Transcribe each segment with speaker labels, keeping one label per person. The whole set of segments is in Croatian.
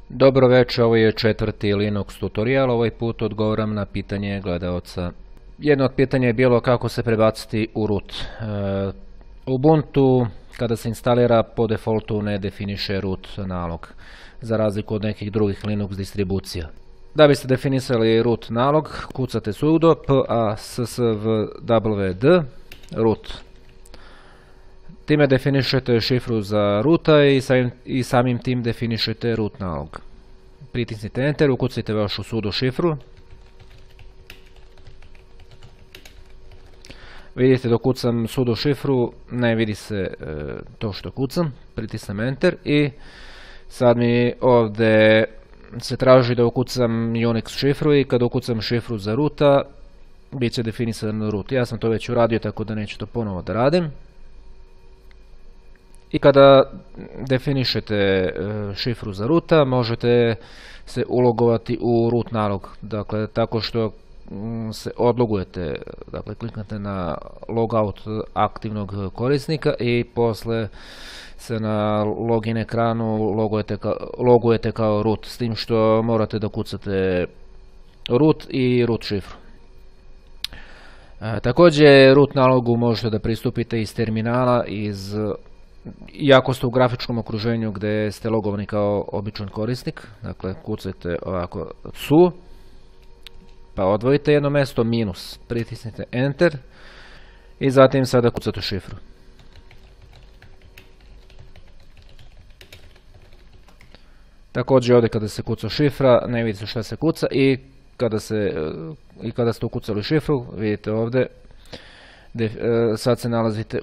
Speaker 1: Dobro večer, ovo je 4. Linux tutorial, ovaj put odgovaram na pitanje gledaoca. Jedno od pitanja je bilo kako se prebaciti u root. Ubuntu kada se instalira po defaultu ne definiše root nalog, za razliku od nekih drugih Linux distribucija. Da biste definisali root nalog, kucate sudo passwd root. Time definišete šifru za roota i samim tim definišete root nalog. Pritisnite enter, ukucajte vašu sudo šifru. Vidite dok kucam sudo šifru, ne vidi se to što kucam. Pritisnem enter i sad mi ovdje se traži da ukucam Unix šifru i kada ukucam šifru za roota, bit će definisan root. Ja sam to već uradio, tako da neću to ponovo da radim. I kada definišete šifru za roota, možete se ulogovati u root nalog. Dakle, tako što se odlogujete, dakle, kliknete na logout aktivnog korisnika i posle se na login ekranu logujete kao root, s tim što morate da kucate root i root šifru. Također, root nalogu možete da pristupite iz terminala, iako ste u grafičkom okruženju gdje ste logovani kao običan korisnik. Dakle, kucajte ovako su, pa odvojite jedno mjesto minus, pritisnite enter i zatim sada kucate šifru. Također ovdje kada se kuca šifra ne vidite šta se kuca i kada ste ukucali šifru vidite ovdje sad se nalazite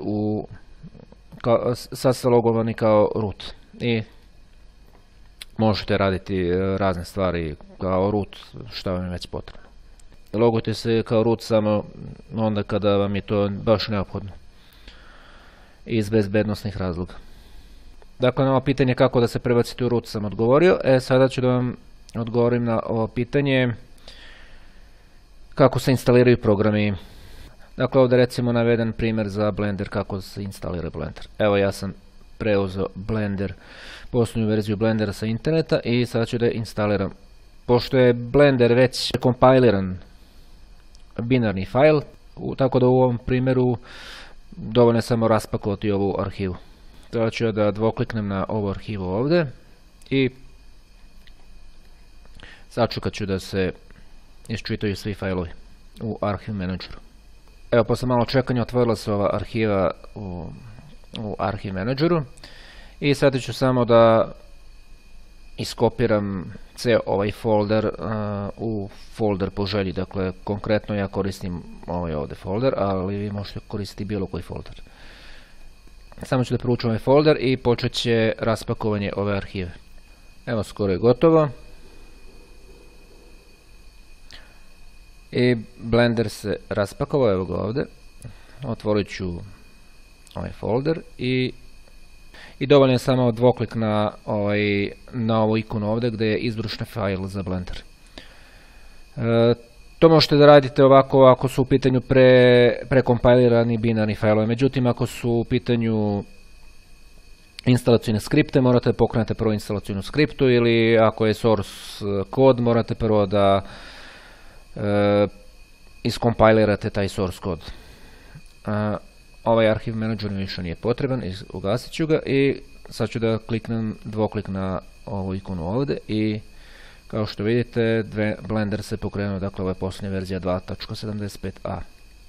Speaker 1: sad ste logovani kao root i možete raditi razne stvari kao root šta vam je već potrebno. Logujte se kao root samo onda kada vam je to baš neophodno iz bezbednosnih razloga. Dakle, na ovo pitanje kako da se prebacite u root sam odgovorio. Sada ću da vam odgovorim na ovo pitanje kako se instaliraju programi. Dakle, ovdje recimo naveden primjer za Blender, kako se instalira Blender. Evo, ja sam preuzeo Blender, posljednju verziju Blendera sa interneta i sada ću da instaliram. Pošto je Blender već kompiliran binarni fajl, tako da u ovom primjeru dovoljno je samo raspakovati ovu arhivu. Sada ću da dvokliknem na ovu arhivu ovdje i sačekat ću da se iščitaju svi fajlovi u Archive Manageru. Evo, posle malo čekanja otvorila se ova arhiva u Archive Manageru i sada ću samo da iskopiram ceo ovaj folder u folder po želji. Dakle, konkretno ja koristim ovaj ovdje folder, ali vi možete koristiti bilo koji folder. Samo ću da proučim ovaj folder i počet će raspakovanje ove arhive. Evo, skoro je gotovo. I Blender se raspakovao, evo ga ovdje. Otvorit ću ovaj folder i dovoljno je samo dvoklik na ovu ikonu ovdje gdje je izbrušni fajl za Blender. To možete da radite ovako ako su u pitanju prekompilirani binarni fajlovi. Međutim, ako su u pitanju instalacijne skripte, morate pokrenuti prvo instalacijnu skriptu, ili ako je source kod, morate prvo da iskompilirate taj source kod. Ovaj Archive Manager više nije potreban, ugasit ću ga i sad ću da kliknem dvoklik na ovu ikonu ovdje i kao što vidite Blender se pokrenuo, dakle ovo je posljednja verzija 2.75a.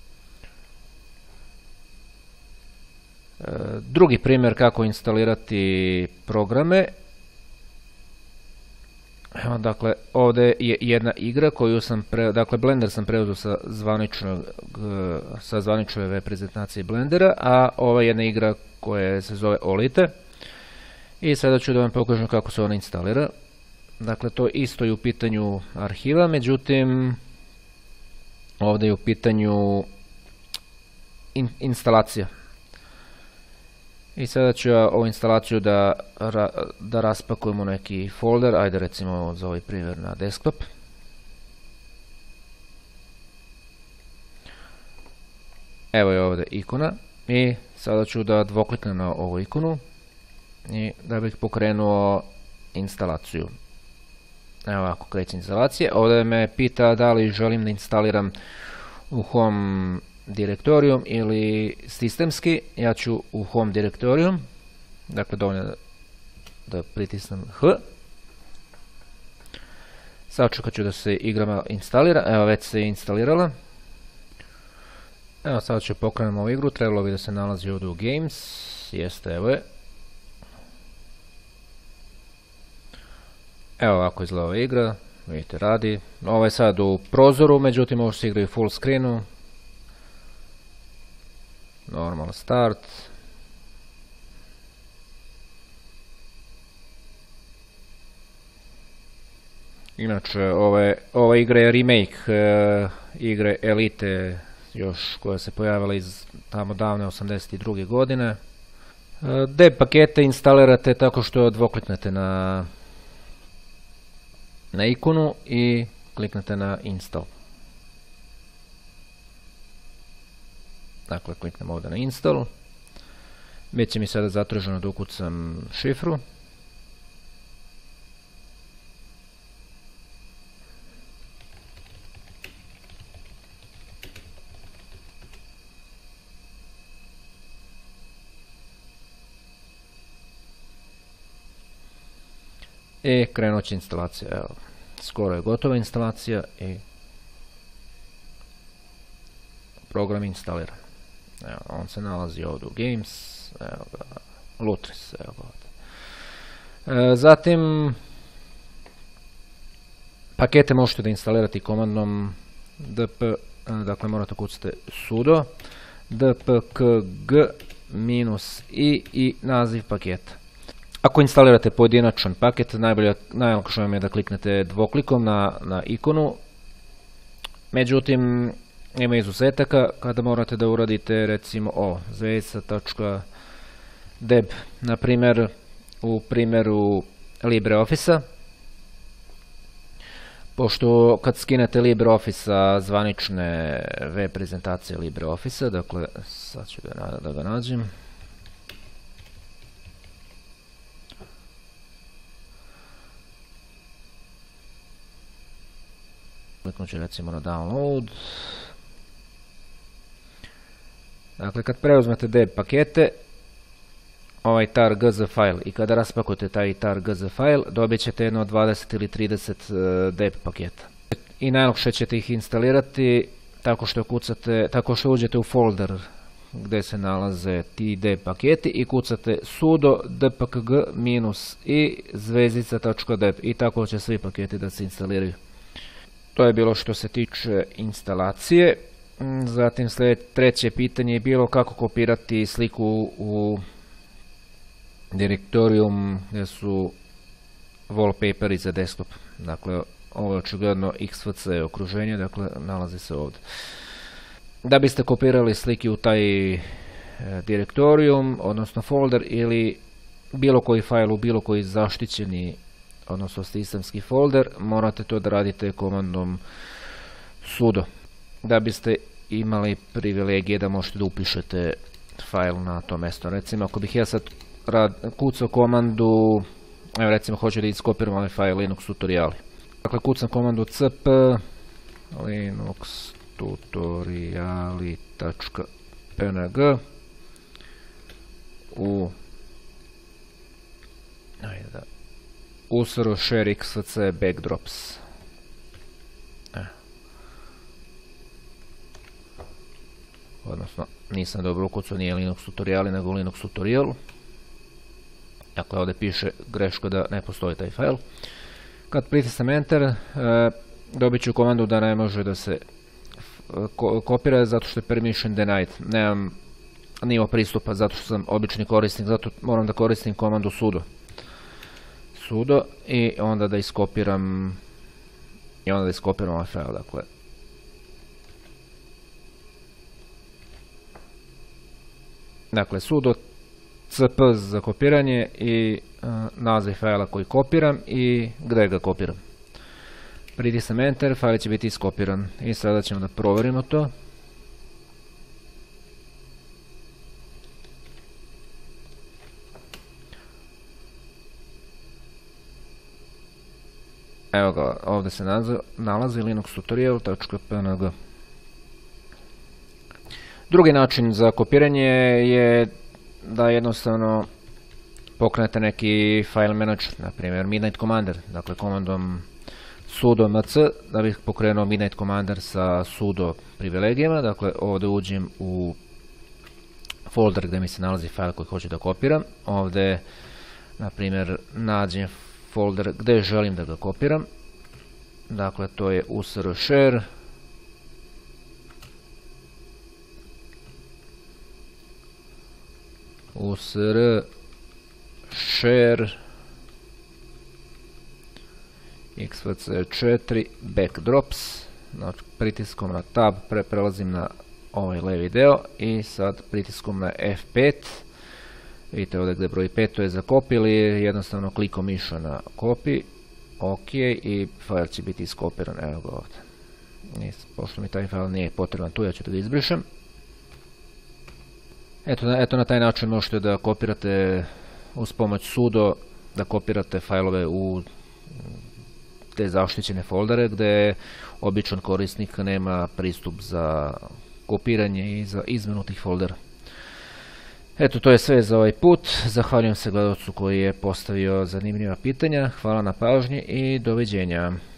Speaker 1: Drugi primjer kako instalirati programe. Evo, dakle, ovdje je jedna igra koju sam dakle, Blender sam preuzeo sa zvanične web prezentacije Blendera, a ova je jedna igra koja se zove Olite. I sada ću da vam pokažem kako se ona instalira. Dakle, to isto je u pitanju arhiva, međutim, ovdje je u pitanju instalacija. I sada ću ja ovu instalaciju da raspakujemo neki folder, ajde recimo za ovaj primjer na desktop. Evo je ovdje ikona i sada ću da dvokliknem na ovu ikonu i da bih pokrenuo instalaciju. Evo ovako kreće instalacije. Ovdje me pita da li želim da instaliram u home direktorijum ili sistemski. Ja ću u home direktorijum. Dakle, dovoljno da pritisnem H. Sačekat ću da se igrama instalira. Evo, već se instalirala. Evo, sad ću pokrenuti ovu igru. Trebalo bi da se nalazi ovdje u Games. Jeste, evo je. Evo ovako izgleda ova igra. Vidite, radi. Ovo je sad u prozoru, međutim ovo se igra u full screenu. Normal start. Inače, ova igra je remake igre Elite, još koja se pojavila iz tamo davne 82. godine. Deb pakete instalirate tako što dvokliknete na ikonu i kliknete na install. Dakle, kliknem ovdje na install. Već će mi sada zatraženo da ukucam šifru. I krenut će instalacija. Evo, skoro je gotova instalacija i program instaliran. Evo, on se nalazi ovdje u Games. Evo ga, Lutris. Evo ga ovdje. Zatim, pakete možete da instalirate komandom dp, dakle morate kucati sudo dpkg-i i naziv paketa. Ako instalirate pojedinačan paket, najlakše vam je da kliknete dvoklikom na ikonu. Međutim, ima izuzetaka kada morate da uradite recimo zvezdica.deb, na primjer u primjeru LibreOffice-a. Pošto kad skinete LibreOffice-a zvanične web prezentacije LibreOffice-a, dakle sad ću da ga nađem. Kliknut ću recimo na download. Dakle, kad preuzmete deb pakete, ovaj tar.gz file i kada raspakujete taj tar.gz file, dobit ćete jedno 20 ili 30 deb paketa. I najlakše ćete ih instalirati tako što uđete u folder gdje se nalaze ti deb paketi i kucate sudo dpkg-i zvezdica.deb i tako će svi paketi da se instaliraju. To je bilo što se tiče instalacije. Zatim treće pitanje je bilo kako kopirati sliku u direktorijum gdje su wallpaperi za desktop. Dakle, ovo je očigledno XFC okruženje, dakle nalazi se ovdje. Da biste kopirali slike u taj direktorijum, odnosno folder ili bilo koji fajl u bilo koji zaštićeni, odnosno sistemski folder, morate to da radite komandom sudo. Da biste imali privilegije da možete da upišete fajl na to mjesto. Recimo, ako bih ja sad kucao komandu, evo recimo hoću da iskopiram ovaj fajl Linux tutoriali. Dakle, kucam komandu cp linux tutoriali.png u usoro share xfc backdrops. Odnosno, nisam dobro ukucao, nije Linux tutoriali, nego Linux tutorial. Dakle, ovdje piše greška da ne postoji taj fajl. Kad pritisnem enter, dobit ću komandu da ne može da se kopira zato što je permission denied. Nemam nivo pristupa zato što sam obični korisnik, zato moram da koristim komandu sudo. Sudo i onda da iskopiram ovaj fajl, dakle. Dakle, sudo cp za kopiranje i naziv fajla koji kopiram i gdje ga kopiram. Pritisnem enter, fajl će biti iskopiran i sada ćemo da provjerimo to. Evo ga, ovdje se nalazi linuxtutorial.png. Drugi način za kopiranje je da jednostavno pokrenete neki file manager, na primjer Midnight Commander, dakle komandom sudo mc da bih pokrenuo Midnight Commander sa sudo privilegijama. Dakle, ovdje uđem u folder gdje mi se nalazi file koji hoću da kopiram. Ovdje, na primjer, nađem folder gdje želim da ga kopiram. Dakle, to je usr share. Usr share xvc4 backdrops. Znači, pritiskom na tab prelazim na ovaj levi deo i sad pritiskom na F5. Vidite ovdje gdje broj 5, to je za copy, ili jednostavno klikom miša na copy, ok, i file će biti iskopiran. Evo ga ovdje. Pošto mi taj file nije potreban tu, ja ću da ga izbrišem. Eto na taj način možete da kopirate uz pomoć sudo, da kopirate failove u te zaštićene foldere gdje običan korisnik nema pristup za kopiranje i za izmenu tih foldera. Eto, to je sve za ovaj put. Zahvaljujem se gledalcu koji je postavio zanimljiva pitanja. Hvala na pažnji i doviđenja.